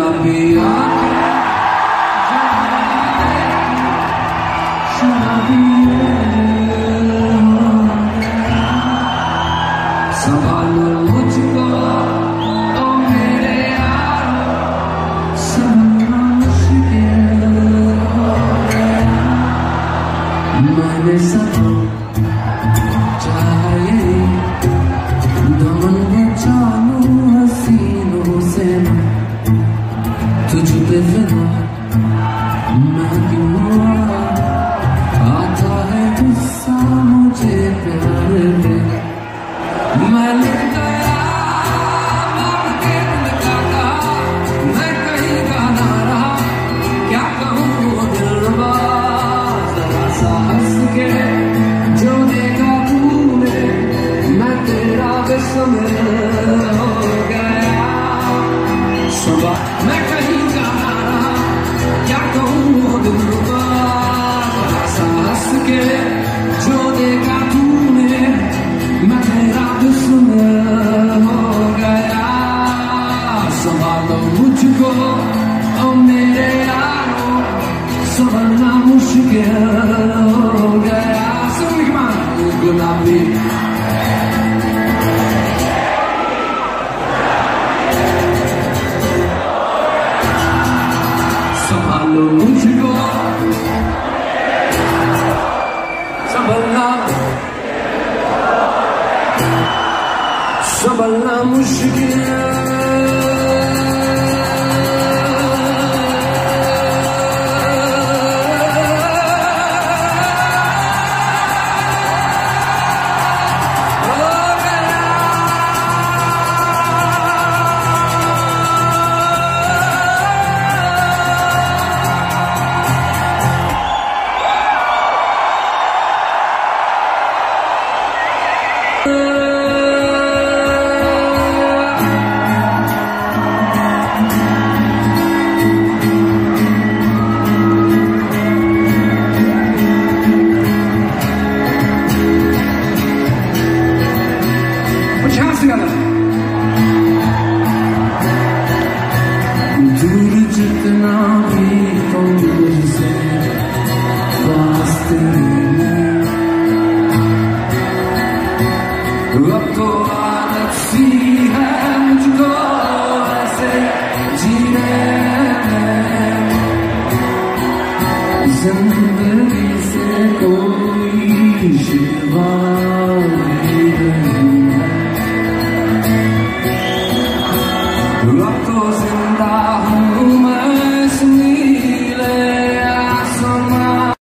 गुलाबी संभालो मुझको ओ मेरे यार, संभालना मुश्किल हो गया। मैंने सब चाहे दमन बचालू हसीनों से मैं तुझ पे फिदा मैं क्यों आता है गुस्सा मुझे प्यार पे। मैं लिख गया बाप के दिल का कहा, मैं कहीं का ना रहा, क्या कहूँ दिलरुबा। जरा सा हंस के जो देगा तूने, मैं तेरा बेसुमार हो गया। सुबह मैं कहीं का ना रहा, क्या कहूँ दिलरुबा। जरा सा हंस के जो देगा तूने, मैं तेरा बेसुमार हो गया। संभालो मुझको ओ मेरे यारो, संभलना मुश्किल हो गया। गुलाबी संभालो मुझको, संभलना संभलना मुश्किल। दूर जितना भी तुम मुझसे पास अब तो आदत सी है मुझको ऐसे जीने में।